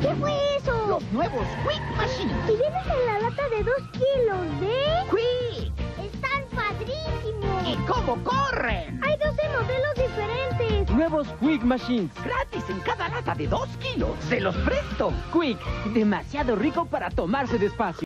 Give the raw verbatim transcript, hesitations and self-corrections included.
¿Qué fue eso? Los nuevos Quick Machines. Y vienes en la lata de dos kilos de... ¡Quick! ¡Están padrísimos! ¿Y cómo corren? Hay doce modelos diferentes. Nuevos Quick Machines. Gratis en cada lata de dos kilos. ¡Se los presto! Quick, demasiado rico para tomarse despacio.